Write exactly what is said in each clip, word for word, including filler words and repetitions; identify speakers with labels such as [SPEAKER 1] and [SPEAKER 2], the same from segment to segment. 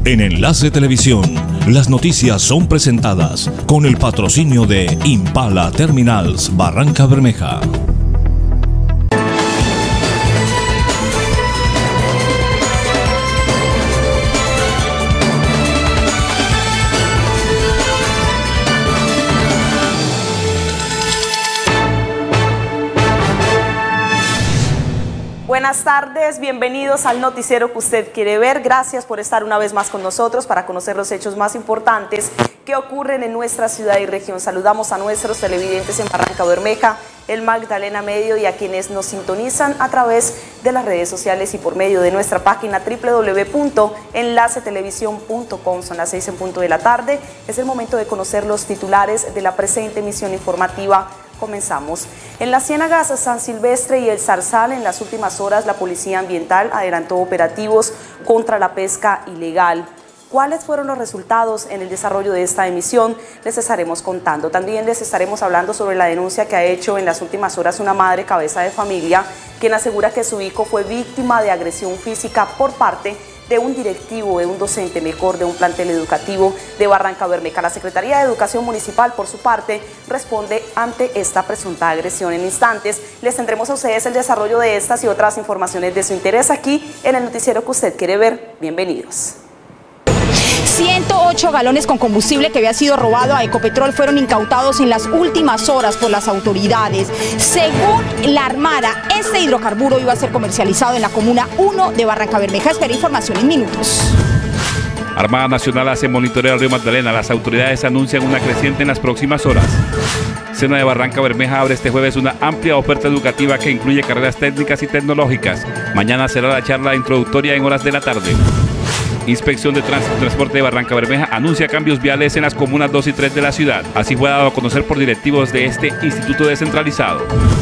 [SPEAKER 1] En Enlace Televisión, las noticias son presentadas con el patrocinio de Impala Terminals Barranca Bermeja.
[SPEAKER 2] Buenas tardes, bienvenidos al noticiero que usted quiere ver. Gracias por estar una vez más con nosotros para conocer los hechos más importantes que ocurren en nuestra ciudad y región. Saludamos a nuestros televidentes en Barranca Bermeja, el Magdalena Medio y a quienes nos sintonizan a través de las redes sociales y por medio de nuestra página doble u doble u doble u punto enlace televisión punto com. Son las seis en punto de la tarde. Es el momento de conocer los titulares de la presente emisión informativa. Comenzamos. En las ciénagas San Silvestre y el Zarzal, en las últimas horas, la Policía Ambiental adelantó operativos contra la pesca ilegal. ¿Cuáles fueron los resultados en el desarrollo de esta emisión? Les estaremos contando. También les estaremos hablando sobre la denuncia que ha hecho en las últimas horas una madre cabeza de familia, quien asegura que su hijo fue víctima de agresión física por parte de un directivo, de un docente, mejor, de un plantel educativo de Barranca Bermeja. La Secretaría de Educación Municipal, por su parte, responde ante esta presunta agresión. En instantes les tendremos a ustedes el desarrollo de estas y otras informaciones de su interés aquí en el noticiero que usted quiere ver. Bienvenidos.
[SPEAKER 3] ciento ocho galones con combustible que había sido robado a Ecopetrol fueron incautados en las últimas horas por las autoridades. Según la Armada, este hidrocarburo iba a ser comercializado en la Comuna uno de Barranca Bermeja. Espera información en minutos.
[SPEAKER 4] Armada Nacional hace monitoreo al río Magdalena. Las autoridades anuncian una creciente en las próximas horas. Sena de Barranca Bermeja abre este jueves una amplia oferta educativa que incluye carreras técnicas y tecnológicas. Mañana será la charla introductoria en horas de la tarde. Inspección de Tránsito y Transporte de Barranca Bermeja anuncia cambios viales en las comunas dos y tres de la ciudad. Así fue dado a conocer por directivos de este instituto descentralizado.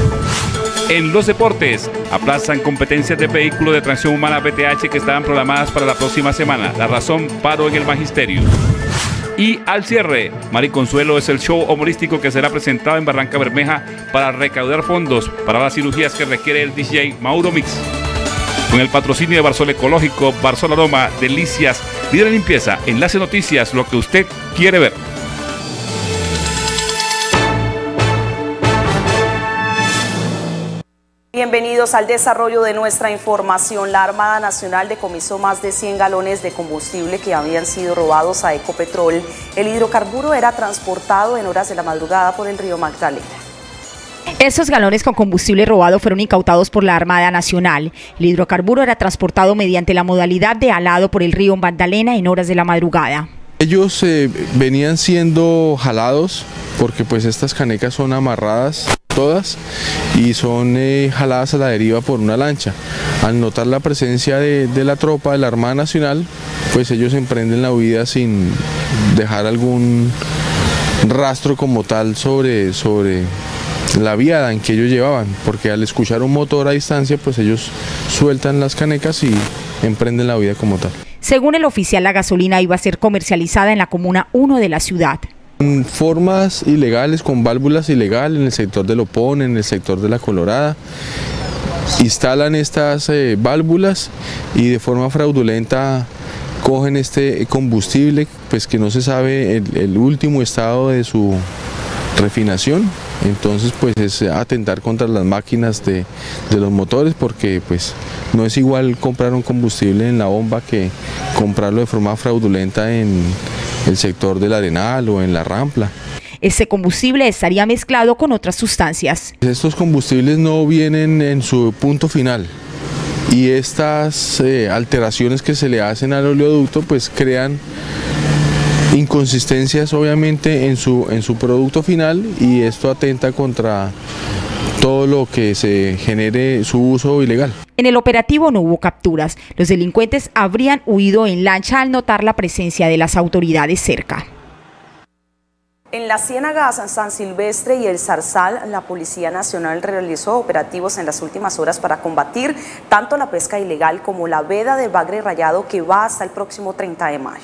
[SPEAKER 4] En los deportes, aplazan competencias de vehículo de tracción humana B T H que estaban programadas para la próxima semana. La razón, paro en el magisterio. Y al cierre, Mari Consuelo es el show humorístico que será presentado en Barranca Bermeja para recaudar fondos para las cirugías que requiere el D J Mauro Mix. Con el patrocinio de Barsol Ecológico, Barsol Aroma, Delicias, líder en limpieza, Enlace Noticias, lo que usted quiere ver.
[SPEAKER 2] Bienvenidos al desarrollo de nuestra información. La Armada Nacional decomisó más de cien galones de combustible que habían sido robados a Ecopetrol. El hidrocarburo era transportado en horas de la madrugada por el río Magdalena.
[SPEAKER 3] Estos galones con combustible robado fueron incautados por la Armada Nacional. El hidrocarburo era transportado mediante la modalidad de alado por el río Magdalena en horas de la madrugada.
[SPEAKER 5] Ellos eh, venían siendo jalados porque pues estas canecas son amarradas todas y son eh, jaladas a la deriva por una lancha. Al notar la presencia de, de la tropa de la Armada Nacional, pues ellos emprenden la huida sin dejar algún rastro como tal sobre, sobre la viada en que ellos llevaban, porque al escuchar un motor a distancia, pues ellos sueltan las canecas y emprenden la huida como tal.
[SPEAKER 3] Según el oficial, la gasolina iba a ser comercializada en la Comuna uno de la ciudad.
[SPEAKER 5] En formas ilegales, con válvulas ilegales en el sector de Lopón, en el sector de La Colorada, instalan estas eh, válvulas y de forma fraudulenta cogen este combustible, pues que no se sabe el, el último estado de su refinación. Entonces pues es atentar contra las máquinas de, de los motores, porque pues no es igual comprar un combustible en la bomba que comprarlo de forma fraudulenta en el sector del Arenal o en la Rampla.
[SPEAKER 3] Este combustible estaría mezclado con otras sustancias.
[SPEAKER 5] Estos combustibles no vienen en su punto final y estas eh, alteraciones que se le hacen al oleoducto pues crean inconsistencias obviamente en su, en su producto final, y esto atenta contra todo lo que se genere su uso ilegal.
[SPEAKER 3] En el operativo no hubo capturas. Los delincuentes habrían huido en lancha al notar la presencia de las autoridades cerca.
[SPEAKER 2] En las ciénagas San Silvestre y el Zarzal, la Policía Nacional realizó operativos en las últimas horas para combatir tanto la pesca ilegal como la veda del bagre rayado que va hasta el próximo treinta de mayo.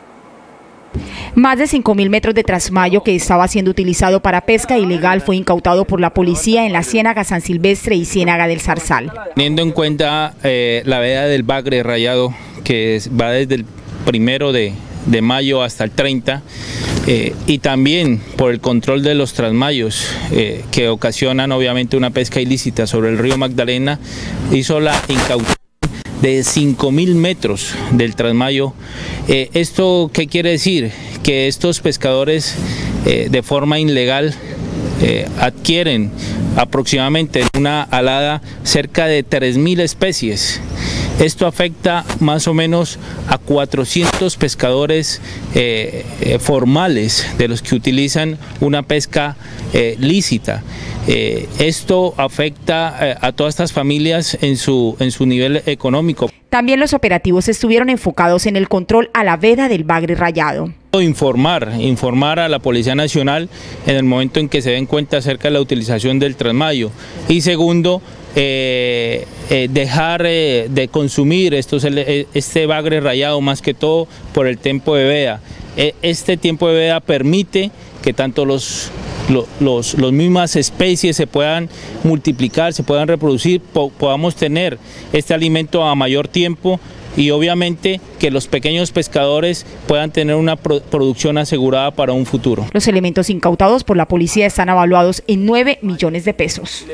[SPEAKER 3] Más de cinco mil metros de trasmayo que estaba siendo utilizado para pesca ilegal fue incautado por la policía en la Ciénaga San Silvestre y Ciénaga del Zarzal.
[SPEAKER 6] Teniendo en cuenta eh, la veda del bagre rayado, que es, va desde el primero de, de mayo hasta el treinta, eh, y también por el control de los trasmayos eh, que ocasionan obviamente una pesca ilícita sobre el río Magdalena, hizo la incautación de cinco mil metros del trasmayo. Eh, ¿Esto qué quiere decir? Que estos pescadores eh, de forma ilegal eh, adquieren aproximadamente en una alada cerca de tres mil especies. Esto afecta más o menos a cuatrocientos pescadores eh, eh, formales, de los que utilizan una pesca eh, lícita. Eh, esto afecta eh, a todas estas familias en su, en su nivel económico.
[SPEAKER 3] También los operativos estuvieron enfocados en el control a la veda del bagre rayado.
[SPEAKER 6] Informar, informar a la Policía Nacional en el momento en que se den cuenta acerca de la utilización del trasmayo. Y segundo, eh, eh, dejar eh, de consumir estos, este bagre rayado más que todo por el tiempo de veda. Eh, este tiempo de veda permite que tanto los Los, los, los mismas especies se puedan multiplicar, se puedan reproducir, po, podamos tener este alimento a mayor tiempo y obviamente que los pequeños pescadores puedan tener una pro, producción asegurada para un futuro.
[SPEAKER 3] Los elementos incautados por la policía están evaluados en nueve millones de pesos.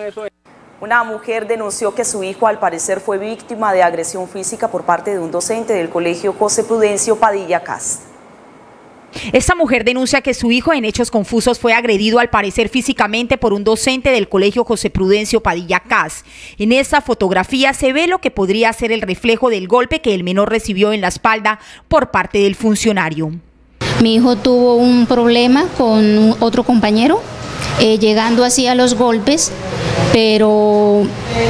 [SPEAKER 2] Una mujer denunció que su hijo al parecer fue víctima de agresión física por parte de un docente del colegio José Prudencio Padilla Cast.
[SPEAKER 3] Esta mujer denuncia que su hijo en hechos confusos fue agredido al parecer físicamente por un docente del colegio José Prudencio Padilla Cast. En esta fotografía se ve lo que podría ser el reflejo del golpe que el menor recibió en la espalda por parte del funcionario.
[SPEAKER 7] Mi hijo tuvo un problema con otro compañero, eh, llegando así a los golpes, pero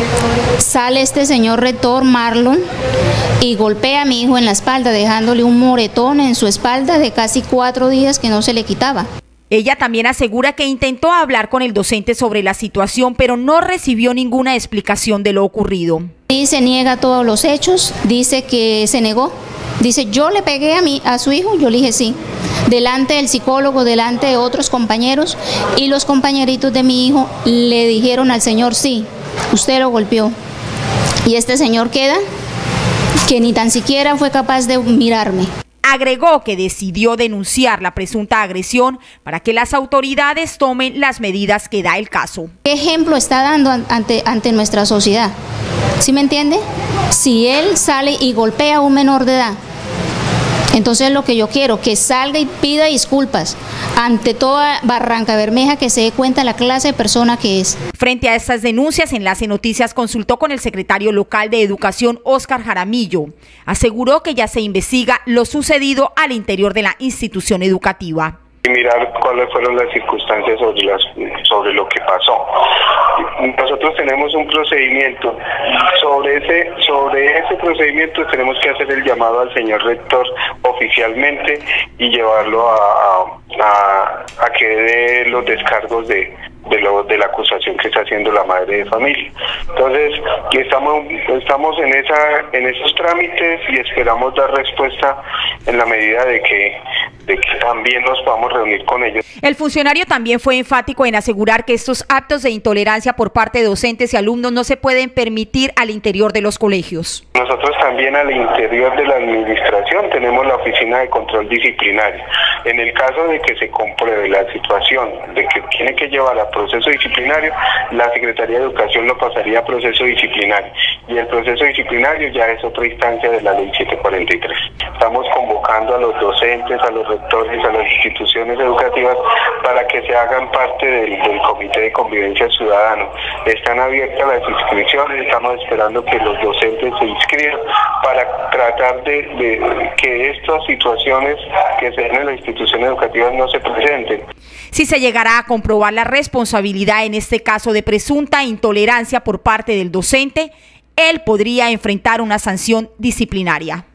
[SPEAKER 7] sale este señor rector Marlon y golpea a mi hijo en la espalda, dejándole un moretón en su espalda de casi cuatro días que no se le quitaba.
[SPEAKER 3] Ella también asegura que intentó hablar con el docente sobre la situación, pero no recibió ninguna explicación de lo ocurrido.
[SPEAKER 7] Y se niega todos los hechos, dice que se negó. Dice, yo le pegué a, mi, a su hijo, yo le dije sí, delante del psicólogo, delante de otros compañeros, y los compañeritos de mi hijo le dijeron al señor, sí, usted lo golpeó. Y este señor queda que ni tan siquiera fue capaz de mirarme.
[SPEAKER 3] Agregó que decidió denunciar la presunta agresión para que las autoridades tomen las medidas que da el caso.
[SPEAKER 7] ¿Qué ejemplo está dando ante, ante nuestra sociedad? ¿Sí me entiende? Si él sale y golpea a un menor de edad, entonces lo que yo quiero, que salga y pida disculpas ante toda Barrancabermeja, que se dé cuenta la clase de persona que es.
[SPEAKER 3] Frente a estas denuncias, Enlace Noticias consultó con el secretario local de Educación, Óscar Jaramillo. Aseguró que ya se investiga lo sucedido al interior de la institución educativa.
[SPEAKER 8] Y mirar cuáles fueron las circunstancias sobre, las, sobre lo que pasó. Nosotros tenemos un procedimiento, sobre ese, sobre ese procedimiento tenemos que hacer el llamado al señor rector oficialmente y llevarlo a, a, a, a que dé los descargos de, de, lo, de la acusación que está haciendo la madre de familia. Entonces, estamos, estamos en, esa, en esos trámites y esperamos dar respuesta en la medida de que, de que también nos podamos reunir con ellos.
[SPEAKER 3] El funcionario también fue enfático en asegurar que estos actos de intolerancia por parte de docentes y alumnos no se pueden permitir al interior de los colegios.
[SPEAKER 8] Nosotros también al interior de la administración tenemos la oficina de control disciplinario. En el caso de que se compruebe la situación de que tiene que llevar a proceso disciplinario, la Secretaría de Educación lo pasaría a proceso disciplinario y el proceso disciplinario ya es otra instancia de la ley setecientos cuarenta y tres. Estamos convocando a los docentes, a los rectores, a las instituciones educativas para que se hagan parte del, del Comité de Convivencia Ciudadano. Están abiertas las inscripciones, estamos esperando que los docentes se inscriban para tratar de, de que estas situaciones que se den en las instituciones educativas no se presenten.
[SPEAKER 3] Si se llegará a comprobar la responsabilidad en este caso de presunta intolerancia por parte del docente, él podría enfrentar una sanción disciplinaria.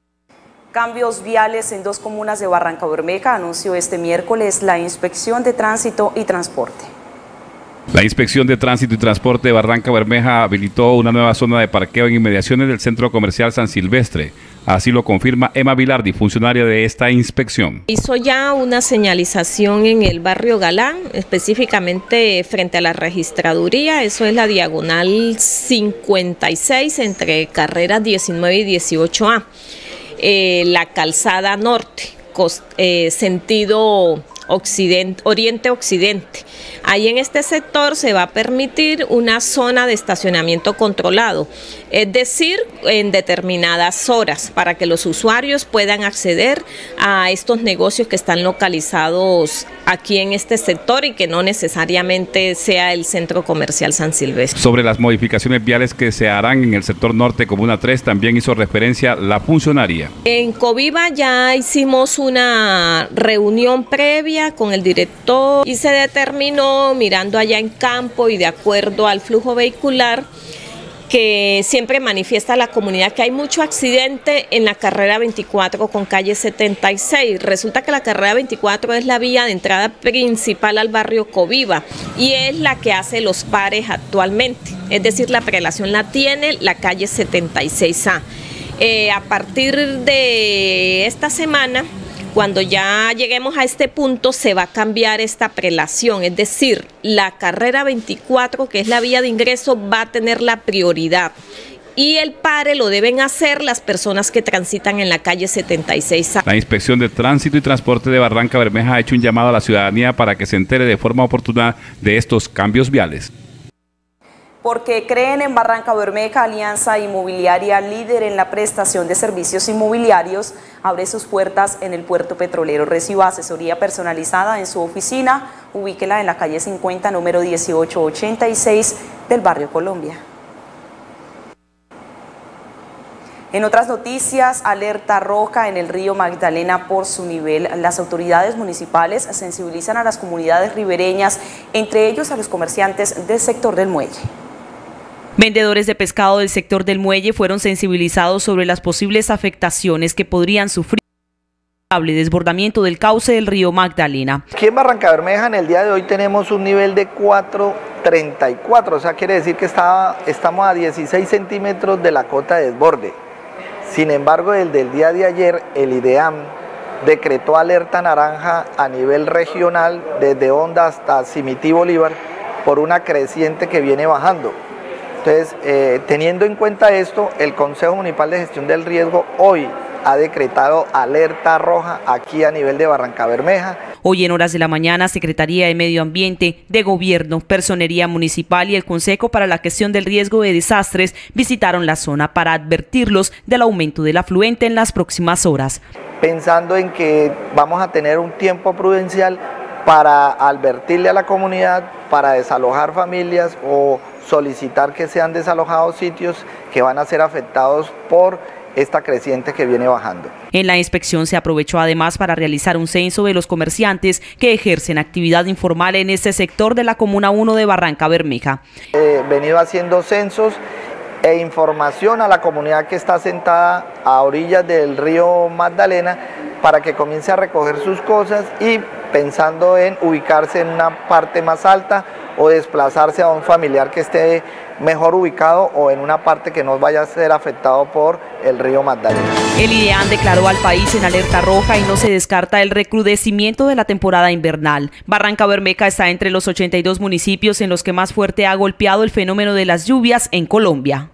[SPEAKER 2] Cambios viales en dos comunas de Barrancabermeja anunció este miércoles la Inspección de Tránsito y Transporte.
[SPEAKER 4] La Inspección de Tránsito y Transporte de Barrancabermeja habilitó una nueva zona de parqueo en inmediaciones del Centro Comercial San Silvestre. Así lo confirma Emma Vilardi, funcionaria de esta inspección.
[SPEAKER 9] Hizo ya una señalización en el barrio Galán, específicamente frente a la registraduría. Eso es la diagonal cincuenta y seis entre carreras diecinueve y dieciocho A. eh, la calzada norte, cost, eh, sentido occidente, oriente-occidente. Ahí en este sector se va a permitir una zona de estacionamiento controlado, es decir, en determinadas horas, para que los usuarios puedan acceder a estos negocios que están localizados aquí en este sector y que no necesariamente sea el centro comercial San Silvestre.
[SPEAKER 4] Sobre las modificaciones viales que se harán en el sector norte Comuna tres, también hizo referencia la funcionaria.
[SPEAKER 9] En Coviva ya hicimos una reunión previa con el director y se determinó, mirando allá en campo y de acuerdo al flujo vehicular, que siempre manifiesta la comunidad que hay mucho accidente en la carrera veinticuatro con calle setenta y seis. Resulta que la carrera veinticuatro es la vía de entrada principal al barrio Coviva y es la que hace los pares actualmente, es decir, la prelación la tiene la calle setenta y seis A. Eh, a partir de esta semana, cuando ya lleguemos a este punto, se va a cambiar esta prelación, es decir, la carrera veinticuatro, que es la vía de ingreso, va a tener la prioridad y el pare lo deben hacer las personas que transitan en la calle setenta y seis A.
[SPEAKER 4] La Inspección de Tránsito y Transporte de Barranca Bermeja ha hecho un llamado a la ciudadanía para que se entere de forma oportuna de estos cambios viales.
[SPEAKER 2] Porque creen en Barranca Bermeja, Alianza Inmobiliaria, líder en la prestación de servicios inmobiliarios, abre sus puertas en el puerto petrolero. Reciba asesoría personalizada en su oficina. Ubíquela en la calle cincuenta, número dieciocho ochenta y seis del barrio Colombia. En otras noticias, alerta roja en el río Magdalena por su nivel. Las autoridades municipales sensibilizan a las comunidades ribereñas, entre ellos a los comerciantes del sector del muelle.
[SPEAKER 10] Vendedores de pescado del sector del muelle fueron sensibilizados sobre las posibles afectaciones que podrían sufrir el desbordamiento del cauce del río Magdalena.
[SPEAKER 11] Aquí en Barranca Bermeja en el día de hoy tenemos un nivel de cuatro treinta y cuatro, o sea, quiere decir que está, estamos a dieciséis centímetros de la cota de desborde. Sin embargo, desde el día de ayer, el IDEAM decretó alerta naranja a nivel regional desde Honda hasta Simití Bolívar por una creciente que viene bajando. Entonces, eh, teniendo en cuenta esto, el Consejo Municipal de Gestión del Riesgo hoy ha decretado alerta roja aquí a nivel de Barranca Bermeja.
[SPEAKER 10] Hoy en horas de la mañana, Secretaría de Medio Ambiente, de Gobierno, Personería Municipal y el Consejo para la Gestión del Riesgo de Desastres visitaron la zona para advertirlos del aumento del afluente en las próximas horas.
[SPEAKER 11] Pensando en que vamos a tener un tiempo prudencial para advertirle a la comunidad, para desalojar familias o solicitar que sean desalojados sitios que van a ser afectados por esta creciente que viene bajando.
[SPEAKER 10] En la inspección se aprovechó además para realizar un censo de los comerciantes que ejercen actividad informal en este sector de la Comuna uno de Barranca Bermeja.
[SPEAKER 11] He venido haciendo censos e información a la comunidad que está asentada a orillas del río Magdalena para que comience a recoger sus cosas y pensando en ubicarse en una parte más alta o desplazarse a un familiar que esté mejor ubicado o en una parte que no vaya a ser afectado por el río Magdalena.
[SPEAKER 10] El IDEAM declaró al país en alerta roja y no se descarta el recrudecimiento de la temporada invernal. Barranca Bermeja está entre los ochenta y dos municipios en los que más fuerte ha golpeado el fenómeno de las lluvias en Colombia.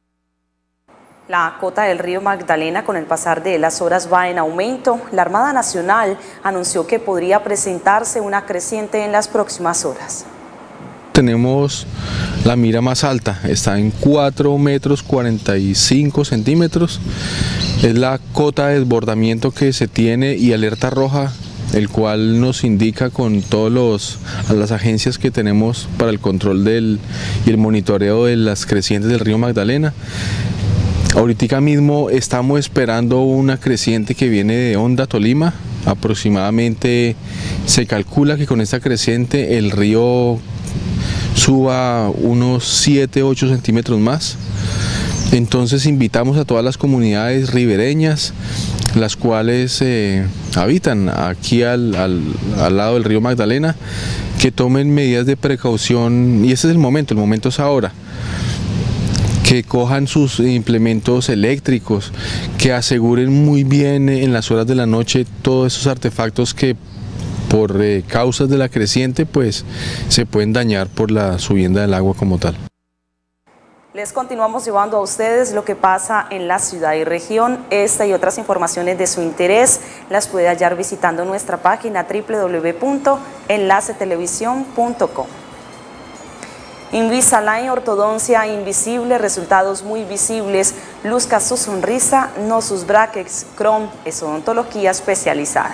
[SPEAKER 2] La cota del río Magdalena con el pasar de las horas va en aumento. La Armada Nacional anunció que podría presentarse una creciente en las próximas horas.
[SPEAKER 5] Tenemos la mira más alta, está en cuatro metros cuarenta y cinco centímetros, es la cota de desbordamiento que se tiene y alerta roja, el cual nos indica con todos los a las agencias que tenemos para el control del y el monitoreo de las crecientes del río Magdalena. Ahorita mismo estamos esperando una creciente que viene de Honda, Tolima. Aproximadamente se calcula que con esta creciente el río suba unos siete ocho centímetros más. Entonces invitamos a todas las comunidades ribereñas, las cuales eh, habitan aquí al, al, al lado del río Magdalena, que tomen medidas de precaución, y ese es el momento, el momento es ahora. Que cojan sus implementos eléctricos, que aseguren muy bien en las horas de la noche todos esos artefactos que por eh, causas de la creciente pues se pueden dañar por la subienda del agua como tal.
[SPEAKER 2] Les continuamos llevando a ustedes lo que pasa en la ciudad y región. Esta y otras informaciones de su interés las puede hallar visitando nuestra página doble u doble u doble u punto enlace televisión punto com. Invisalign, ortodoncia invisible, resultados muy visibles. Luzca su sonrisa, no sus brackets. Chrome es odontología especializada.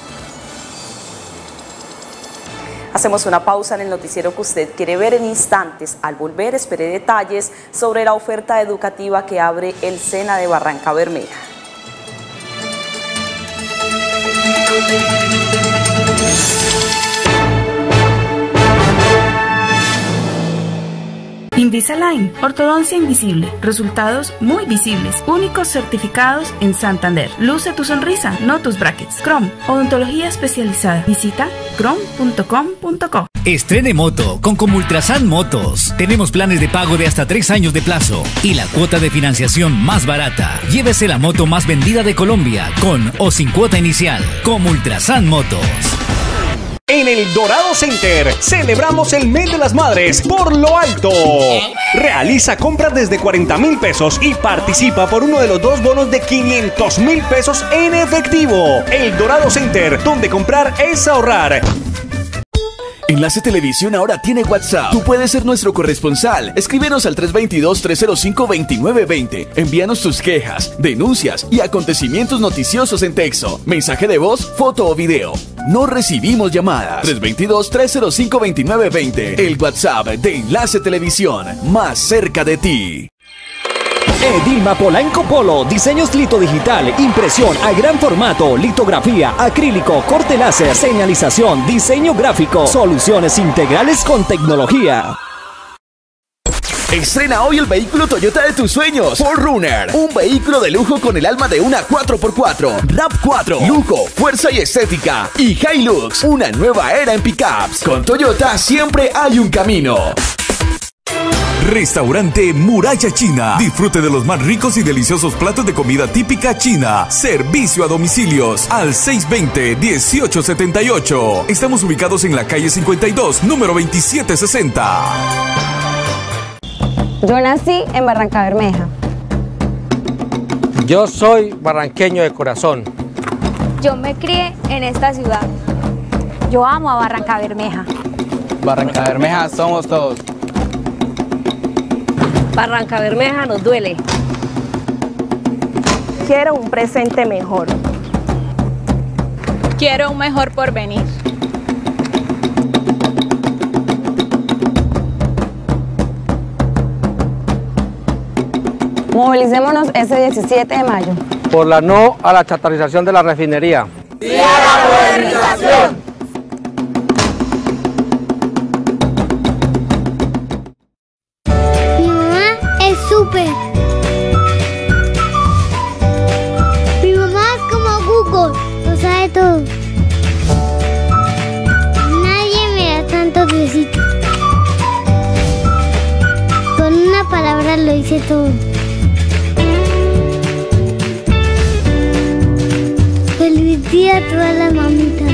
[SPEAKER 2] Hacemos una pausa en el noticiero que usted quiere ver. En instantes. Al volver, espere detalles sobre la oferta educativa que abre el SENA de Barrancabermeja.
[SPEAKER 12] Invisalign, ortodoncia invisible, resultados muy visibles, únicos certificados en Santander. Luce tu sonrisa, no tus brackets. Chrome, odontología especializada. Visita chrome punto com punto co.
[SPEAKER 13] Estrene moto con Comultrasan Motos. Tenemos planes de pago de hasta tres años de plazo y la cuota de financiación más barata. Llévese la moto más vendida de Colombia con o sin cuota inicial. Comultrasan Motos.
[SPEAKER 14] En el Dorado Center celebramos el mes de las madres por lo alto. Realiza compras desde cuarenta mil pesos y participa por uno de los dos bonos de quinientos mil pesos en efectivo. El Dorado Center, donde comprar es ahorrar.
[SPEAKER 15] Enlace Televisión ahora tiene WhatsApp. Tú puedes ser nuestro corresponsal. Escríbenos al tres dos dos, tres cero cinco, dos nueve dos cero. Envíanos tus quejas, denuncias y acontecimientos noticiosos en texto, mensaje de voz, foto o video. No recibimos llamadas. tres dos dos, tres cero cinco, dos nueve dos cero. El WhatsApp de Enlace Televisión, más cerca de ti.
[SPEAKER 16] Edilma Polanco Polo, diseños lito digital, impresión a gran formato, litografía, acrílico, corte láser, señalización, diseño gráfico, soluciones integrales con tecnología.
[SPEAKER 15] Estrena hoy el vehículo Toyota de tus sueños, cuatro runner, un vehículo de lujo con el alma de una cuatro por cuatro, RAV cuatro, lujo, fuerza y estética, y Hilux, una nueva era en pickups. Con Toyota siempre hay un camino.
[SPEAKER 1] Restaurante Muralla China. Disfrute de los más ricos y deliciosos platos de comida típica china. Servicio a domicilios al seis dos cero, uno ocho siete ocho. Estamos ubicados en la calle cincuenta y dos, número veintisiete sesenta.
[SPEAKER 17] Yo nací en Barrancabermeja.
[SPEAKER 18] Yo soy barranqueño de corazón.
[SPEAKER 19] Yo me crié en esta ciudad. Yo amo a Barrancabermeja.
[SPEAKER 20] Barrancabermeja somos todos.
[SPEAKER 21] Barrancabermeja nos duele.
[SPEAKER 22] Quiero un presente mejor.
[SPEAKER 23] Quiero un mejor porvenir.
[SPEAKER 17] Movilicémonos ese diecisiete de mayo.
[SPEAKER 18] Por la no a la chatarización de la refinería.
[SPEAKER 24] ¡Sí a la modernización!
[SPEAKER 25] Súper. Mi mamá es como Google, lo sabe todo. Nadie me da tantos besitos. Con una palabra lo hice todo. Feliz día a todas las mamitas.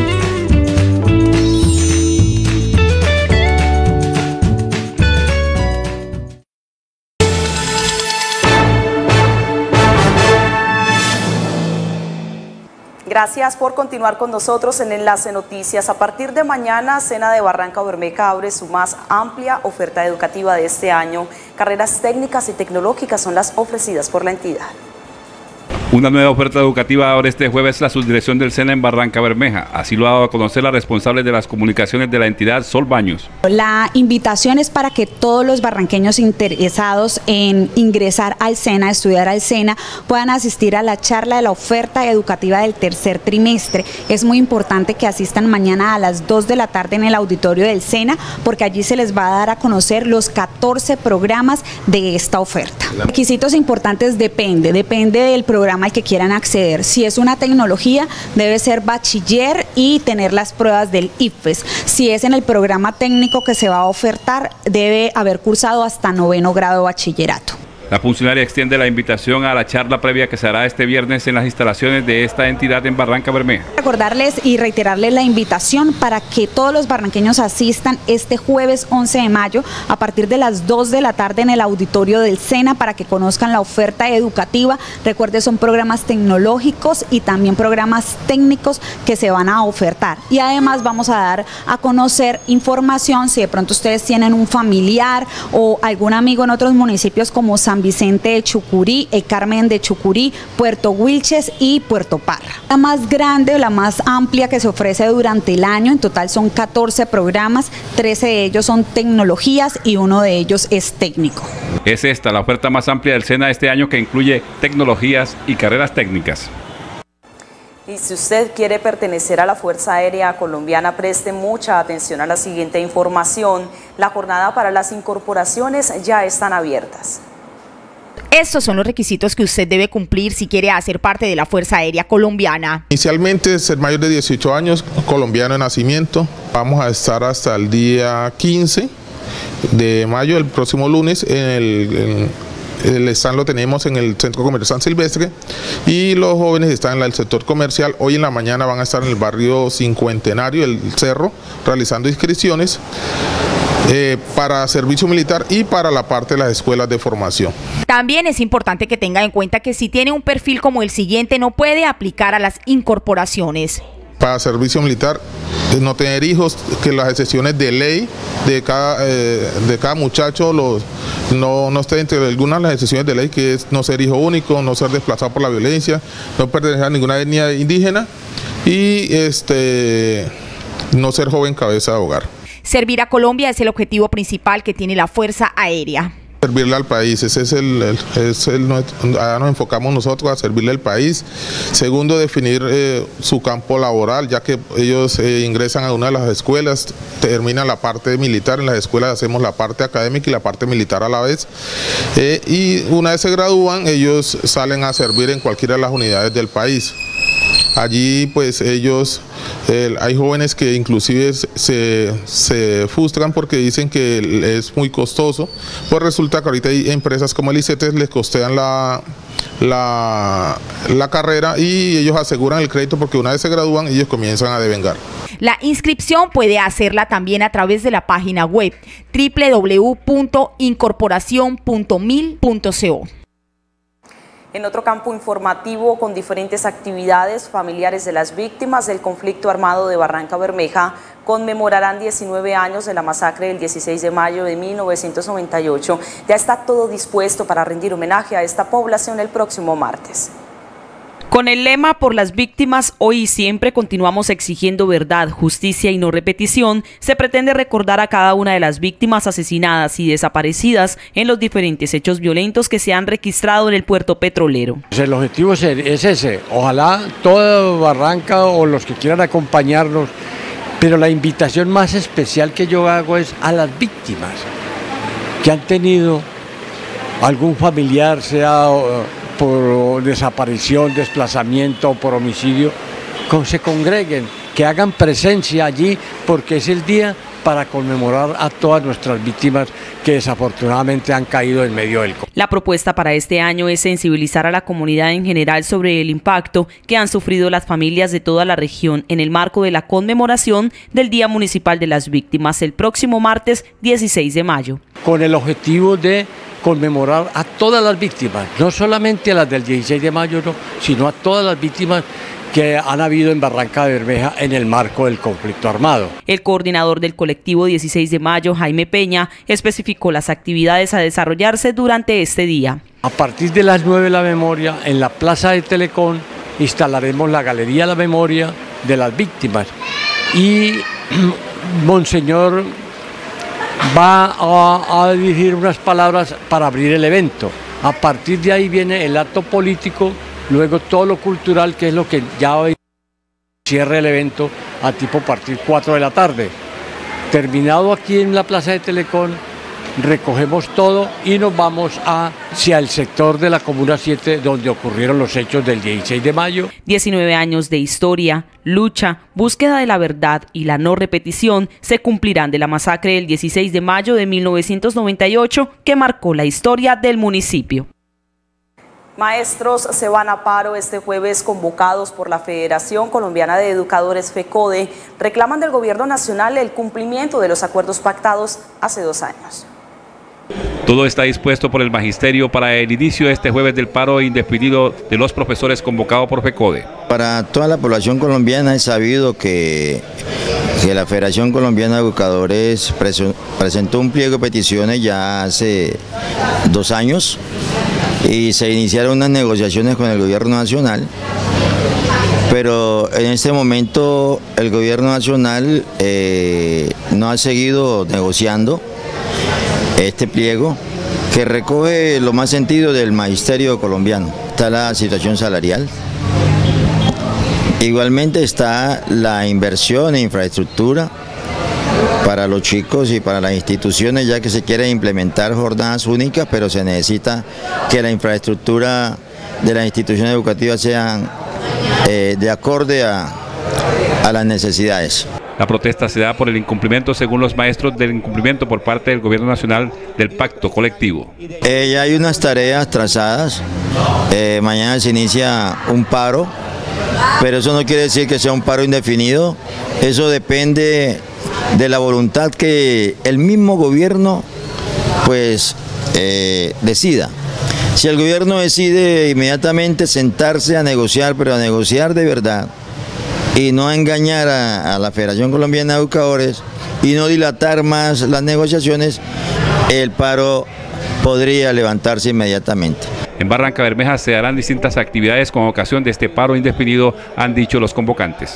[SPEAKER 2] Gracias por continuar con nosotros en Enlace Noticias. A partir de mañana, SENA de Barrancabermeja abre su más amplia oferta educativa de este año. Carreras técnicas y tecnológicas son las ofrecidas por la entidad.
[SPEAKER 4] Una nueva oferta educativa abre este jueves la subdirección del SENA en Barrancabermeja. Así lo ha dado a conocer la responsable de las comunicaciones de la entidad, Sol Baños.
[SPEAKER 3] La invitación es para que todos los barranqueños interesados en ingresar al SENA, estudiar al SENA, puedan asistir a la charla de la oferta educativa del tercer trimestre. Es muy importante que asistan mañana a las dos de la tarde en el auditorio del SENA, porque allí se les va a dar a conocer los catorce programas de esta oferta. Requisitos importantes depende, depende del programa al que quieran acceder. Si es una tecnología, debe ser bachiller y tener las pruebas del I F E S. Si es en el programa técnico que se va a ofertar, debe haber cursado hasta noveno grado de bachillerato.
[SPEAKER 4] La funcionaria extiende la invitación a la charla previa que se hará este viernes en las instalaciones de esta entidad en Barranca Bermeja.
[SPEAKER 3] Recordarles y reiterarles la invitación para que todos los barranqueños asistan este jueves once de mayo a partir de las dos de la tarde en el auditorio del SENA para que conozcan la oferta educativa. Recuerde, son programas tecnológicos y también programas técnicos que se van a ofertar. Y además vamos a dar a conocer información si de pronto ustedes tienen un familiar o algún amigo en otros municipios como San Vicente de Chucurí, El Carmen de Chucurí, Puerto Wilches y Puerto Parra. La más grande, la más amplia que se ofrece durante el año, en total son catorce programas, trece de ellos son tecnologías y uno de ellos es técnico.
[SPEAKER 4] Es esta la oferta más amplia del SENA este año, que incluye tecnologías y carreras técnicas.
[SPEAKER 2] Y si usted quiere pertenecer a la Fuerza Aérea Colombiana, preste mucha atención a la siguiente información. La jornada para las incorporaciones ya están abiertas.
[SPEAKER 3] Estos son los requisitos que usted debe cumplir si quiere hacer parte de la Fuerza Aérea Colombiana.
[SPEAKER 6] Inicialmente ser mayor de dieciocho años, colombiano de nacimiento. Vamos a estar hasta el día quince de mayo, el próximo lunes, en el, en el stand lo tenemos en el Centro Comercial San Silvestre, y los jóvenes están en el sector comercial. Hoy en la mañana van a estar en el barrio Cincuentenario, el Cerro, realizando inscripciones Eh, para servicio militar y para la parte de las escuelas de formación.
[SPEAKER 3] También es importante que tenga en cuenta que si tiene un perfil como el siguiente no puede aplicar a las incorporaciones.
[SPEAKER 6] Para servicio militar, no tener hijos, que las excepciones de ley de cada, eh, de cada muchacho los, no, no esté entre algunas de las excepciones de ley, que es no ser hijo único, no ser desplazado por la violencia, no pertenecer a ninguna etnia indígena y este, no ser joven cabeza de hogar.
[SPEAKER 3] Servir a Colombia es el objetivo principal que tiene la Fuerza Aérea.
[SPEAKER 6] Servirle al país, ese es el, el, es el allá nos enfocamos nosotros a servirle al país. Segundo, definir eh, su campo laboral, ya que ellos eh, ingresan a una de las escuelas, terminan la parte militar, en las escuelas hacemos la parte académica y la parte militar a la vez. Eh, y una vez se gradúan, ellos salen a servir en cualquiera de las unidades del país. Allí pues ellos, eh, hay jóvenes que inclusive se, se frustran porque dicen que es muy costoso, pues resulta que ahorita hay empresas como el I C E T E S les costean la, la, la carrera y ellos aseguran el crédito, porque una vez se gradúan ellos comienzan a devengar.
[SPEAKER 3] La inscripción puede hacerla también a través de la página web doble u doble u doble u punto incorporación punto mil punto co.
[SPEAKER 2] En otro campo informativo, con diferentes actividades, familiares de las víctimas del conflicto armado de Barranca Bermeja conmemorarán diecinueve años de la masacre del dieciséis de mayo de mil novecientos noventa y ocho. Ya está todo dispuesto para rendir homenaje a esta población el próximo martes.
[SPEAKER 10] Con el lema "Por las víctimas, hoy y siempre", continuamos exigiendo verdad, justicia y no repetición, se pretende recordar a cada una de las víctimas asesinadas y desaparecidas en los diferentes hechos violentos que se han registrado en el puerto petrolero.
[SPEAKER 18] El objetivo es ese, ojalá toda Barranca o los que quieran acompañarnos, pero la invitación más especial que yo hago es a las víctimas que han tenido algún familiar, sea por desaparición, desplazamiento o por homicidio, que se congreguen, que hagan presencia allí, porque es el día para conmemorar a todas nuestras víctimas que desafortunadamente han caído en medio del conflicto.
[SPEAKER 10] La propuesta para este año es sensibilizar a la comunidad en general sobre el impacto que han sufrido las familias de toda la región en el marco de la conmemoración del Día Municipal de las Víctimas el próximo martes dieciséis de mayo.
[SPEAKER 18] Con el objetivo de conmemorar a todas las víctimas, no solamente a las del dieciséis de mayo, no, sino a todas las víctimas que han habido en Barranca Bermeja en el marco del conflicto armado.
[SPEAKER 10] El coordinador del colectivo dieciséis de mayo, Jaime Peña, especificó las actividades a desarrollarse durante este día.
[SPEAKER 18] A partir de las nueve de la memoria, en la Plaza de Telecom, instalaremos la Galería de la Memoria de las Víctimas y Monseñor va a, a dirigir unas palabras para abrir el evento. A partir de ahí viene el acto político, luego todo lo cultural, que es lo que ya hoy cierra el evento a tipo partir cuatro de la tarde. Terminado aquí en la Plaza de Telecom, recogemos todo y nos vamos hacia el sector de la Comuna siete donde ocurrieron los hechos del dieciséis de mayo.
[SPEAKER 10] diecinueve años de historia, lucha, búsqueda de la verdad y la no repetición se cumplirán de la masacre del dieciséis de mayo de mil novecientos noventa y ocho que marcó la historia del municipio.
[SPEAKER 2] Maestros se van a paro este jueves convocados por la Federación Colombiana de Educadores FECODE. Reclaman del gobierno nacional el cumplimiento de los acuerdos pactados hace dos años.
[SPEAKER 4] Todo está dispuesto por el magisterio para el inicio este jueves del paro indefinido de los profesores convocado por FECODE.
[SPEAKER 7] Para toda la población colombiana es sabido que, que la Federación Colombiana de Educadores presentó un pliego de peticiones ya hace dos años y se iniciaron unas negociaciones con el gobierno nacional, pero en este momento el gobierno nacional eh, no ha seguido negociando este pliego que recoge lo más sentido del magisterio colombiano. Está la situación salarial, igualmente está la inversión en infraestructura para los chicos y para las instituciones, ya que se quiere implementar jornadas únicas, pero se necesita que la infraestructura de las instituciones educativas sean eh, de acorde a, a las necesidades.
[SPEAKER 4] La protesta se da por el incumplimiento, según los maestros, del incumplimiento por parte del gobierno nacional del pacto colectivo.
[SPEAKER 7] Eh, ya hay unas tareas trazadas, eh, mañana se inicia un paro, pero eso no quiere decir que sea un paro indefinido, eso depende de la voluntad que el mismo gobierno pues eh, decida. Si el gobierno decide inmediatamente sentarse a negociar, pero a negociar de verdad y no engañar a, a la Federación Colombiana de Educadores y no dilatar más las negociaciones, el paro podría levantarse inmediatamente.
[SPEAKER 4] En Barranca Bermeja se darán distintas actividades con ocasión de este paro indefinido, han dicho los convocantes.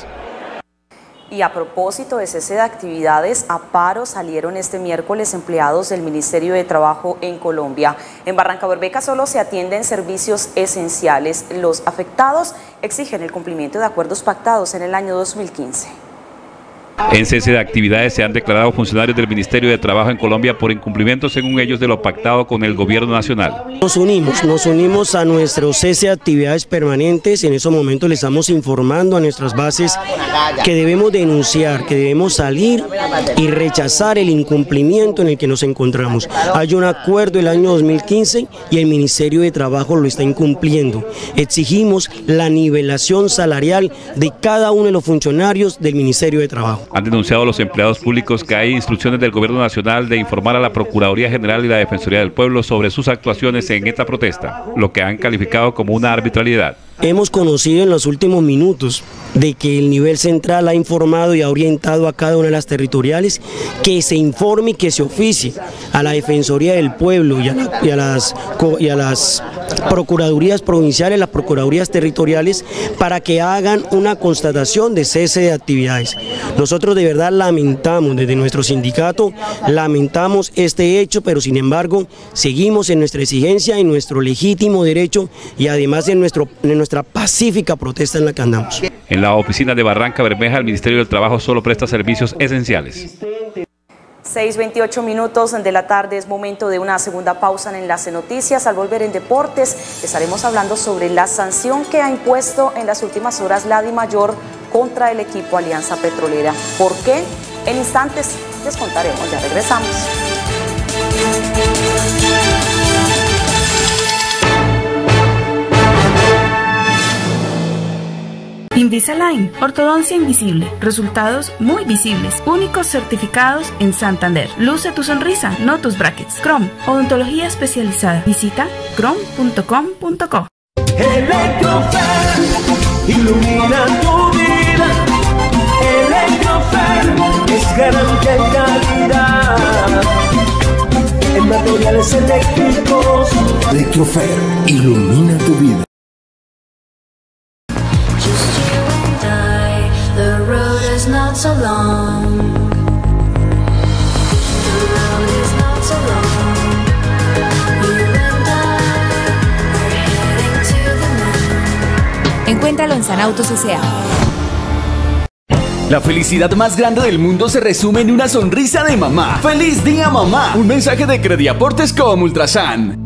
[SPEAKER 2] Y a propósito de cese de actividades, a paro salieron este miércoles empleados del Ministerio de Trabajo en Colombia. En Barrancabermeja solo se atienden servicios esenciales. Los afectados exigen el cumplimiento de acuerdos pactados en el año dos mil quince.
[SPEAKER 4] En cese de actividades se han declarado funcionarios del Ministerio de Trabajo en Colombia por incumplimiento, según ellos, de lo pactado con el gobierno nacional.
[SPEAKER 8] Nos unimos, nos unimos a nuestro cese de actividades permanentes. En esos momentos le estamos informando a nuestras bases que debemos denunciar, que debemos salir y rechazar el incumplimiento en el que nos encontramos. Hay un acuerdo el año dos mil quince y el Ministerio de Trabajo lo está incumpliendo. Exigimos la nivelación salarial de cada uno de los funcionarios del Ministerio de Trabajo.
[SPEAKER 4] Han denunciado los empleados públicos que hay instrucciones del gobierno nacional de informar a la Procuraduría General y la Defensoría del Pueblo sobre sus actuaciones en esta protesta, lo que han calificado como una arbitrariedad.
[SPEAKER 8] Hemos conocido en los últimos minutos de que el nivel central ha informado y ha orientado a cada una de las territoriales que se informe y que se oficie a la Defensoría del Pueblo y a, la, y a, las, y a las Procuradurías provinciales, las Procuradurías territoriales, para que hagan una constatación de cese de actividades. Nosotros de verdad lamentamos, desde nuestro sindicato, lamentamos este hecho, pero sin embargo seguimos en nuestra exigencia, en nuestro legítimo derecho y además en, nuestro, en nuestra pacífica protesta en la que andamos.
[SPEAKER 4] En la oficina de Barranca Bermeja, el Ministerio del Trabajo solo presta servicios esenciales.
[SPEAKER 2] seis veintiocho minutos de la tarde, es momento de una segunda pausa en Enlace Noticias. Al volver en Deportes, estaremos hablando sobre la sanción que ha impuesto en las últimas horas la DIMAYOR contra el equipo Alianza Petrolera. ¿Por qué? En instantes les contaremos, ya regresamos.
[SPEAKER 12] Invisalign, ortodoncia invisible, resultados muy visibles, únicos certificados en Santander. Luce tu sonrisa, no tus brackets. Chrome, odontología especializada. Visita chrome punto com punto co.
[SPEAKER 9] Electrofer, ilumina tu vida. Electrofer es garantía y calidad en materiales eléctricos. Electrofer, ilumina tu vida.
[SPEAKER 11] The road is not so long. The road is not so long. You and I are heading to the moon.
[SPEAKER 23] Encuéntralo en Sanautos S A
[SPEAKER 15] La felicidad más grande del mundo se resume en una sonrisa de mamá. ¡Feliz día, mamá! Un mensaje de Crediaportes con Ultrasan.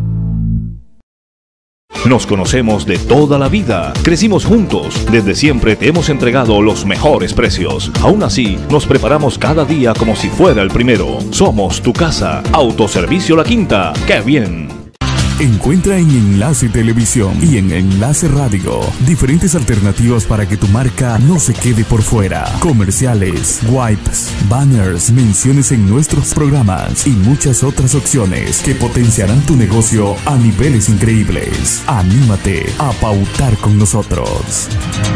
[SPEAKER 5] Nos conocemos de toda la vida, crecimos juntos, desde siempre te hemos entregado los mejores precios. Aún así, nos preparamos cada día como si fuera el primero. Somos tu casa, Autoservicio La Quinta. ¡Qué bien!
[SPEAKER 1] Encuentra en Enlace Televisión y en Enlace Radio diferentes alternativas para que tu marca no se quede por fuera. Comerciales, wipes, banners, menciones en nuestros programas y muchas otras opciones que potenciarán tu negocio a niveles increíbles. Anímate a pautar con nosotros.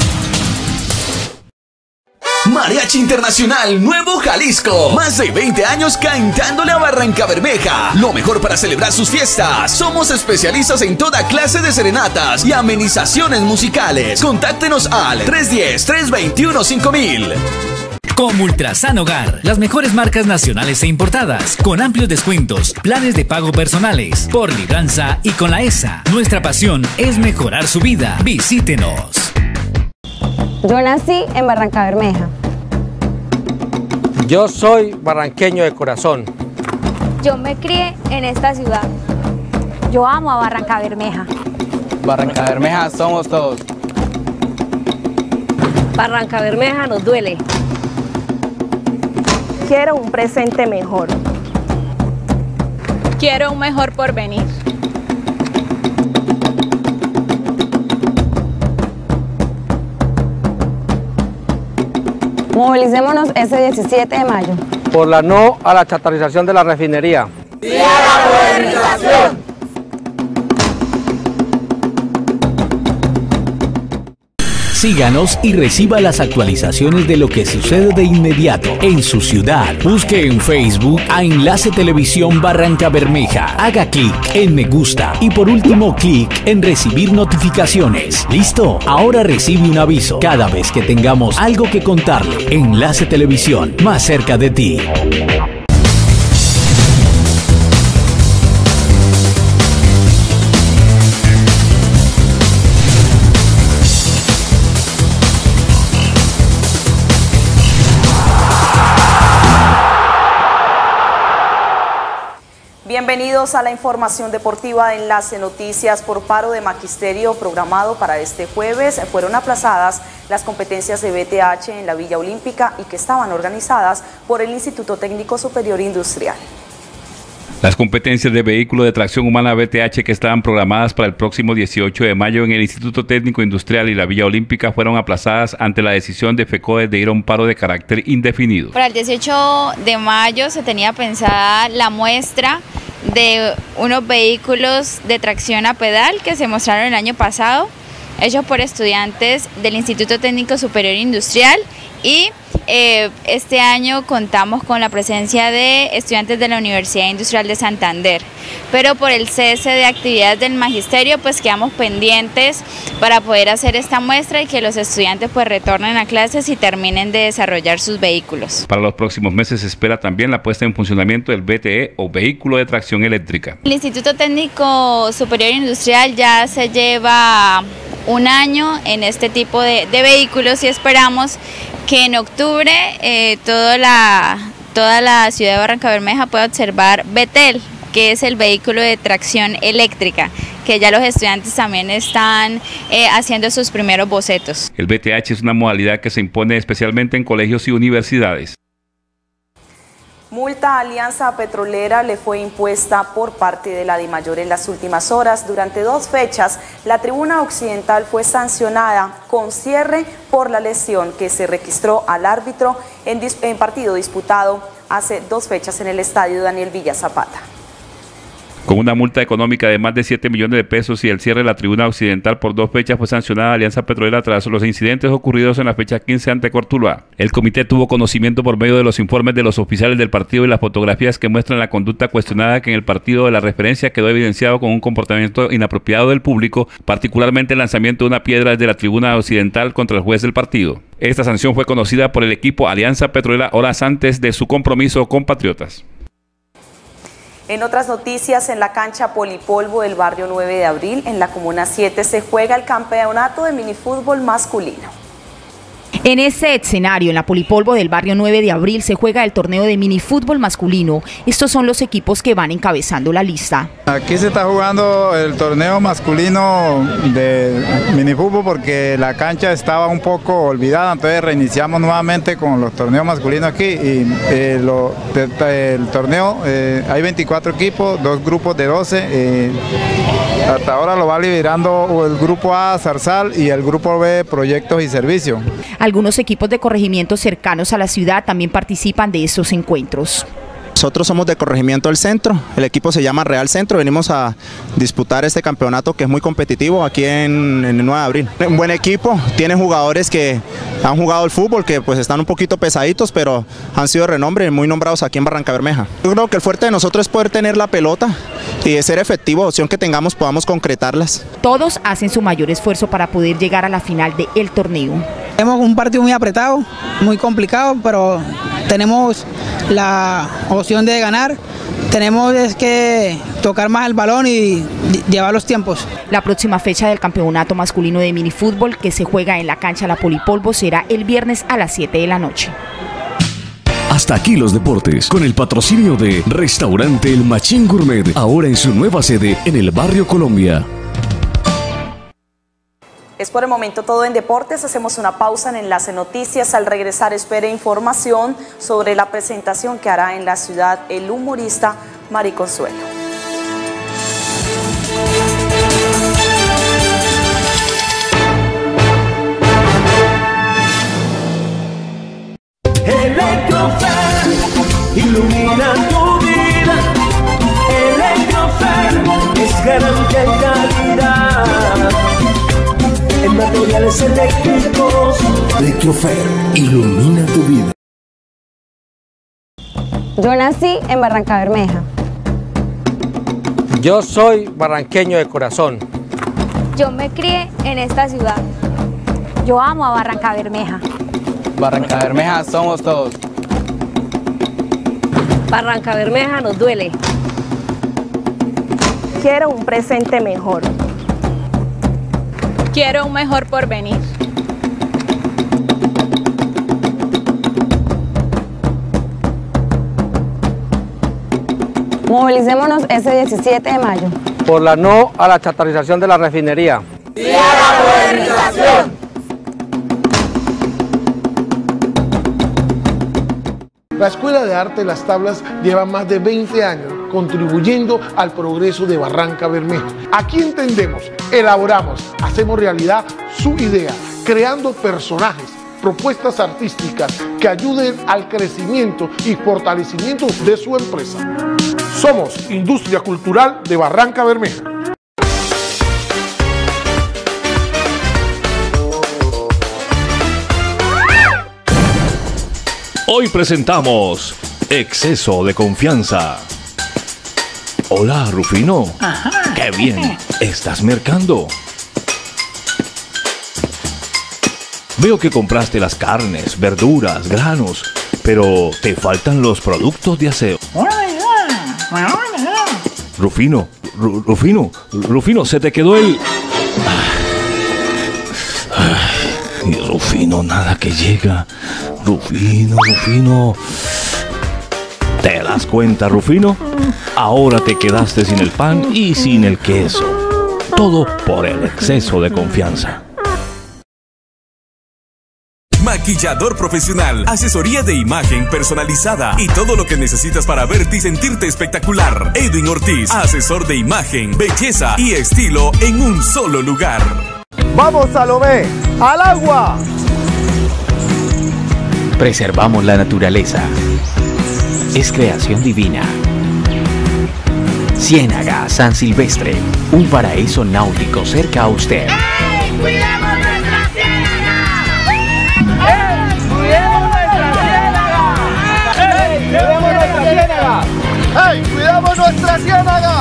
[SPEAKER 15] Mariachi Internacional Nuevo Jalisco. Más de veinte años cantándole a Barrancabermeja. Lo mejor para celebrar sus fiestas. Somos especialistas en toda clase de serenatas y amenizaciones musicales. Contáctenos al tres uno cero, tres dos uno, cinco mil.
[SPEAKER 13] Con Ultrasan Hogar, las mejores marcas nacionales e importadas, con amplios descuentos, planes de pago personales, por libranza y con la E S A. Nuestra pasión es mejorar su vida. Visítenos.
[SPEAKER 17] Yo nací en Barrancabermeja.
[SPEAKER 14] Yo soy barranqueño de corazón.
[SPEAKER 19] Yo me crié en esta ciudad. Yo amo a Barrancabermeja.
[SPEAKER 20] Barrancabermeja somos todos.
[SPEAKER 21] Barrancabermeja nos duele.
[SPEAKER 22] Quiero un presente mejor.
[SPEAKER 12] Quiero un mejor porvenir.
[SPEAKER 17] Movilicémonos ese diecisiete de mayo.
[SPEAKER 14] Por la no a la estatalización de la refinería.
[SPEAKER 24] ¡Sí a la modernización!
[SPEAKER 13] Síganos y reciba las actualizaciones de lo que sucede de inmediato en su ciudad. Busque en Facebook a Enlace Televisión Barrancabermeja. Haga clic en me gusta y por último clic en recibir notificaciones. ¿Listo? Ahora recibe un aviso cada vez que tengamos algo que contarle. Enlace Televisión, más cerca de ti.
[SPEAKER 2] Bienvenidos a la información deportiva de Enlace Noticias. Por paro de magisterio programado para este jueves, fueron aplazadas las competencias de B T H en la Villa Olímpica y que estaban organizadas por el Instituto Técnico Superior Industrial.
[SPEAKER 4] Las competencias de vehículo de tracción humana B T H que estaban programadas para el próximo dieciocho de mayo en el Instituto Técnico Industrial y la Villa Olímpica fueron aplazadas ante la decisión de FECODE de ir a un paro de carácter indefinido.
[SPEAKER 16] Para el dieciocho de mayo se tenía pensada la muestra de unos vehículos de tracción a pedal que se mostraron el año pasado, hechos por estudiantes del Instituto Técnico Superior Industrial, y eh, este año contamos con la presencia de estudiantes de la Universidad Industrial de Santander, pero por el cese de actividades del magisterio pues quedamos pendientes para poder hacer esta muestra y que los estudiantes pues retornen a clases y terminen de desarrollar sus vehículos.
[SPEAKER 4] Para los próximos meses se espera también la puesta en funcionamiento del B T E o vehículo de tracción eléctrica.
[SPEAKER 16] El Instituto Técnico Superior Industrial ya se lleva un año en este tipo de, de vehículos y esperamos que en octubre eh, toda, la, toda la ciudad de Barrancabermeja pueda observar Betel, que es el vehículo de tracción eléctrica, que ya los estudiantes también están eh, haciendo sus primeros bocetos.
[SPEAKER 4] El B T H es una modalidad que se impone especialmente en colegios y universidades.
[SPEAKER 2] Multa a Alianza Petrolera le fue impuesta por parte de la DIMAYOR en las últimas horas. Durante dos fechas, la tribuna occidental fue sancionada con cierre por la lesión que se registró al árbitro en, en partido disputado hace dos fechas en el estadio Daniel Villa Zapata.
[SPEAKER 4] Con una multa económica de más de siete millones de pesos y el cierre de la tribuna occidental por dos fechas fue sancionada Alianza Petrolera tras los incidentes ocurridos en la fecha quince ante Cortuluá. El comité tuvo conocimiento por medio de los informes de los oficiales del partido y las fotografías que muestran la conducta cuestionada que en el partido de la referencia quedó evidenciado con un comportamiento inapropiado del público, particularmente el lanzamiento de una piedra desde la tribuna occidental contra el juez del partido. Esta sanción fue conocida por el equipo Alianza Petrolera horas antes de su compromiso con Patriotas.
[SPEAKER 2] En otras noticias, en la cancha Polipolvo del barrio nueve de abril, en la Comuna siete, se juega el campeonato de minifútbol masculino.
[SPEAKER 3] En este escenario, en la Polipolvo del barrio nueve de abril, se juega el torneo de minifútbol masculino. Estos son los equipos que van encabezando la lista.
[SPEAKER 6] Aquí se está jugando el torneo masculino de minifútbol porque la cancha estaba un poco olvidada, entonces reiniciamos nuevamente con los torneos masculinos aquí. Y eh, lo, de, de, el torneo, eh, hay veinticuatro equipos, dos grupos de doce. Eh, hasta ahora lo va liderando el grupo A, Zarzal, y el grupo B, Proyectos y Servicios.
[SPEAKER 3] Algunos equipos de corregimientos cercanos a la ciudad también participan de estos encuentros.
[SPEAKER 18] Nosotros somos de Corregimiento del Centro, el equipo se llama Real Centro, venimos a disputar este campeonato que es muy competitivo aquí en, en el nueve de abril. Un buen equipo, tiene jugadores que han jugado el fútbol, que pues están un poquito pesaditos, pero han sido de renombre, muy nombrados aquí en Barrancabermeja. Yo creo que el fuerte de nosotros es poder tener la pelota y de ser efectivo, opción que tengamos podamos concretarlas.
[SPEAKER 3] Todos hacen su mayor esfuerzo para poder llegar a la final del torneo.
[SPEAKER 23] Tenemos un partido muy apretado, muy complicado, pero tenemos la opción de ganar. Tenemos es que tocar más el balón y llevar los tiempos.
[SPEAKER 3] La próxima fecha del campeonato masculino de minifútbol, que se juega en la cancha La Polipolvo, será el viernes a las siete de la noche.
[SPEAKER 25] Hasta aquí los deportes, con el patrocinio de Restaurante El Machín Gourmet, ahora en su nueva sede en el barrio Colombia.
[SPEAKER 2] Es por el momento todo en deportes. Hacemos una pausa en Enlace Noticias. Al regresar espere información sobre la presentación que hará en la ciudad el humorista Mari Consuelo.
[SPEAKER 9] Electrofer, ilumina tu vida. Electrofer es garantía y calidad en materiales eléctricos. Electrofer, ilumina tu vida.
[SPEAKER 17] Yo nací en Barrancabermeja.
[SPEAKER 14] Yo soy barranqueño de corazón.
[SPEAKER 19] Yo me crié en esta ciudad. Yo amo a Barrancabermeja.
[SPEAKER 20] Barrancabermeja somos todos.
[SPEAKER 21] Barrancabermeja nos duele.
[SPEAKER 22] Quiero un presente mejor.
[SPEAKER 26] Quiero un mejor porvenir.
[SPEAKER 17] Movilicémonos ese diecisiete de mayo.
[SPEAKER 14] Por la no a la chatarización de la refinería.
[SPEAKER 24] ¡Sí a la modernización!
[SPEAKER 27] La Escuela de Arte Las Tablas lleva más de veinte años contribuyendo al progreso de Barrancabermeja. Aquí entendemos, elaboramos, hacemos realidad su idea, creando personajes, propuestas artísticas que ayuden al crecimiento y fortalecimiento de su empresa. Somos Industria Cultural de Barrancabermeja.
[SPEAKER 5] Hoy presentamos Exceso de Confianza. Hola, Rufino.
[SPEAKER 28] Ajá.
[SPEAKER 5] Qué bien, estás mercando. Veo que compraste las carnes, verduras, granos, pero te faltan los productos de aseo. Rufino, Ru- Rufino, Rufino, se te quedó el... Ay, Rufino, nada que llega. Rufino, Rufino. ¿Te das cuenta, Rufino? Ahora te quedaste sin el pan y sin el queso. Todo por el exceso de confianza.
[SPEAKER 1] Maquillador profesional, asesoría de imagen personalizada y todo lo que necesitas para verte y sentirte espectacular. Edwin Ortiz, asesor de imagen, belleza y estilo en un solo lugar.
[SPEAKER 29] ¡Vamos, Salomé! ¡Al agua!
[SPEAKER 13] Preservamos la naturaleza. Es creación divina. Ciénaga San Silvestre, un paraíso náutico cerca a usted.
[SPEAKER 9] ¡Ey! ¡Cuidemos nuestra ciénaga! ¡Ey! ¡Cuidemos nuestra ciénaga! ¡Ey! ¡Cuidemos nuestra ciénaga! ¡Ey! ¡Cuidemos nuestra ciénaga!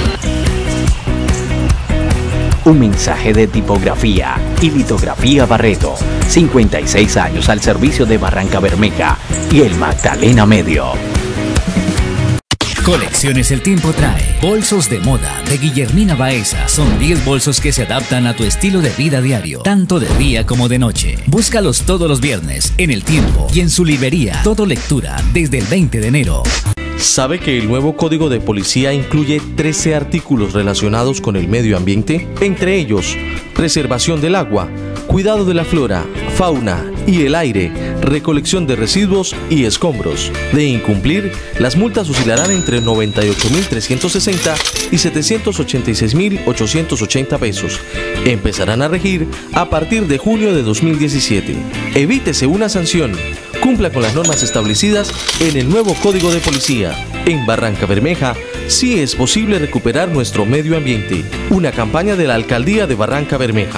[SPEAKER 13] Un mensaje de tipografía y litografía Barreto. cincuenta y seis años al servicio de Barrancabermeja y el Magdalena Medio. Colecciones El Tiempo trae bolsos de moda de Guillermina Baeza. Son diez bolsos que se adaptan a tu estilo de vida diario, tanto de día como de noche. Búscalos todos los viernes en El Tiempo y en su librería Todo Lectura desde el veinte de enero.
[SPEAKER 7] ¿Sabe que el nuevo Código de Policía incluye trece artículos relacionados con el medio ambiente? Entre ellos, preservación del agua, cuidado de la flora, fauna y el aire, recolección de residuos y escombros. De incumplir, las multas oscilarán entre noventa y ocho mil trescientos sesenta y setecientos ochenta y seis mil ochocientos ochenta pesos. Empezarán a regir a partir de junio de dos mil diecisiete. Evítese una sanción. Cumpla con las normas establecidas en el nuevo Código de Policía. En Barranca Bermeja, sí es posible recuperar nuestro medio ambiente. Una campaña de la Alcaldía de Barranca Bermeja.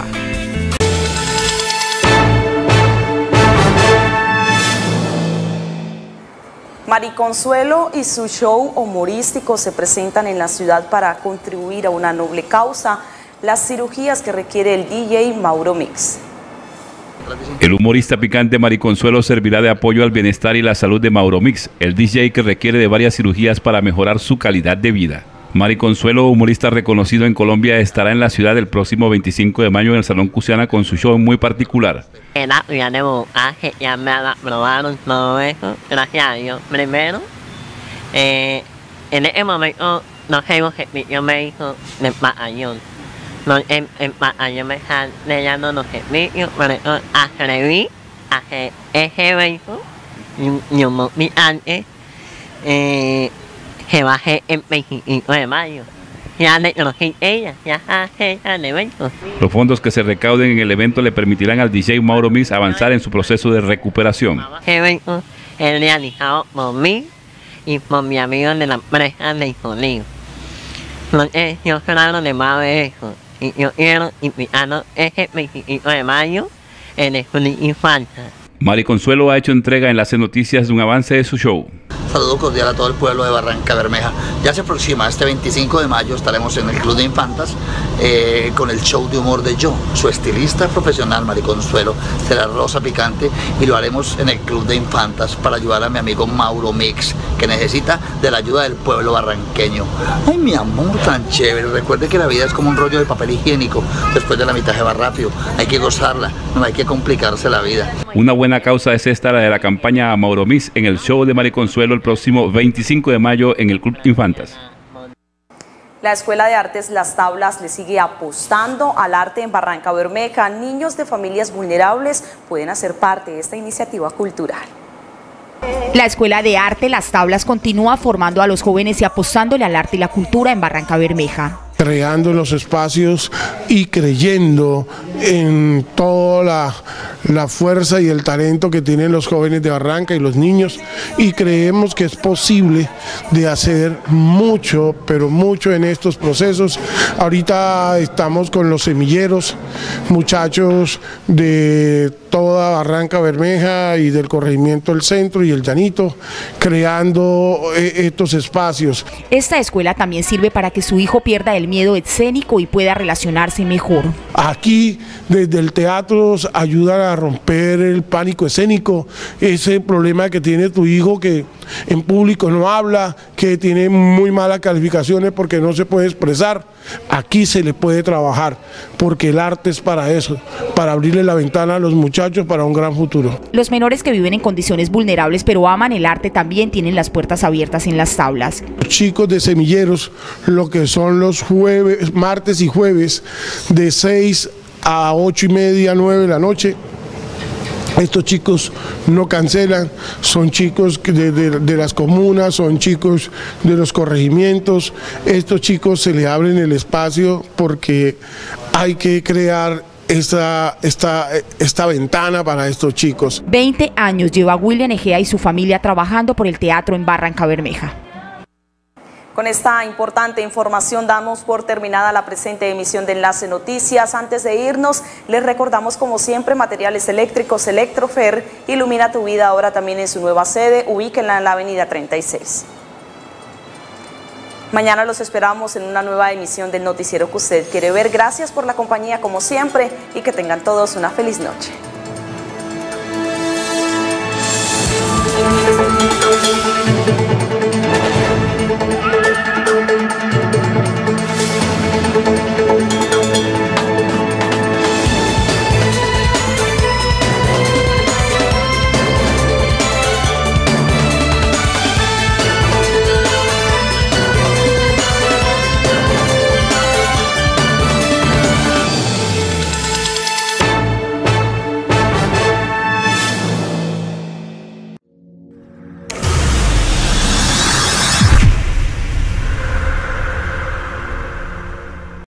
[SPEAKER 2] Mariconsuelo y su show humorístico se presentan en la ciudad para contribuir a una noble causa, las cirugías que requiere el D J Mauro Mix.
[SPEAKER 4] El humorista picante Mariconsuelo servirá de apoyo al bienestar y la salud de Mauro Mix, el D J que requiere de varias cirugías para mejorar su calidad de vida. Mariconsuelo, humorista reconocido en Colombia, estará en la ciudad el próximo veinticinco de mayo en el Salón Cusiana con su show muy particular.
[SPEAKER 8] Ya me aprobaron todo eso, gracias a Dios. Primero, eh, en ese momento no tengo servicio médico de batallón. No, en, en batallón me están leyendo los servicios, por eso atreví a hacer ese evento y un momento antes. Eh, que bajé el veinticinco de mayo. Ya le conocí ella, ya hace el evento.
[SPEAKER 4] Los fondos que se recauden en el evento le permitirán al D J Mauro Mix avanzar en su proceso de recuperación.
[SPEAKER 8] Este evento es realizado por mí y por mi amigo de la empresa de Isolío. Entonces yo claro de más de eso. Y yo quiero invitarlo ese veinticinco de mayo en el Club Infanta.
[SPEAKER 4] Mariconsuelo ha hecho entrega en las noticias de un avance de su show.
[SPEAKER 10] Saludo cordial a todo el pueblo de Barranca Bermeja. Ya se aproxima, este veinticinco de mayo estaremos en el Club de Infantas eh, con el show de humor de Yo. Su estilista profesional, Mariconsuelo, será Rosa Picante y lo haremos en el Club de Infantas para ayudar a mi amigo Mauro Mix, que necesita de la ayuda del pueblo barranqueño. Ay, mi amor, tan chévere. Recuerde que la vida es como un rollo de papel higiénico. Después de la mitad se va rápido. Hay que gozarla, no hay que complicarse la vida.
[SPEAKER 4] Una buena causa es esta, la de la campaña a Mauro Mix en el show de Mariconsuelo el próximo veinticinco de mayo en el Club Infantas.
[SPEAKER 2] La Escuela de Artes Las Tablas le sigue apostando al arte en Barranca Bermeja. Niños de familias vulnerables pueden hacer parte de esta iniciativa cultural.
[SPEAKER 3] La Escuela de Arte Las Tablas continúa formando a los jóvenes y apostándole al arte y la cultura en Barranca Bermeja.
[SPEAKER 27] Creando los espacios y creyendo en toda la, la fuerza y el talento que tienen los jóvenes de Barranca y los niños, y creemos que es posible de hacer mucho, pero mucho en estos procesos. Ahorita estamos con los semilleros, muchachos de toda Barranca Bermeja y del corregimiento del centro y el llanito, creando estos espacios.
[SPEAKER 3] Esta escuela también sirve para que su hijo pierda el miedo escénico y pueda relacionarse mejor.
[SPEAKER 27] Aquí desde el teatro ayudan a romper el pánico escénico, ese problema que tiene tu hijo que en público no habla, que tiene muy malas calificaciones porque no se puede expresar. Aquí se le puede trabajar porque el arte es para eso, para abrirle la ventana a los muchachos para un gran futuro.
[SPEAKER 3] Los menores que viven en condiciones vulnerables pero aman el arte también tienen las puertas abiertas en Las Tablas.
[SPEAKER 27] Los chicos de semilleros, lo que son los jueves, martes y jueves de seis a ocho y media, nueve de la noche. Estos chicos no cancelan, son chicos de, de, de las comunas, son chicos de los corregimientos. Estos chicos se les abren el espacio porque hay que crear esta, esta, esta ventana para estos chicos.
[SPEAKER 3] veinte años lleva William Egea y su familia trabajando por el teatro en Barranca Bermeja.
[SPEAKER 2] Con esta importante información damos por terminada la presente emisión de Enlace Noticias. Antes de irnos, les recordamos como siempre materiales eléctricos Electrofer, ilumina tu vida ahora también en su nueva sede, ubíquenla en la avenida treinta y seis. Mañana los esperamos en una nueva emisión del noticiero que usted quiere ver. Gracias por la compañía como siempre y que tengan todos una feliz noche.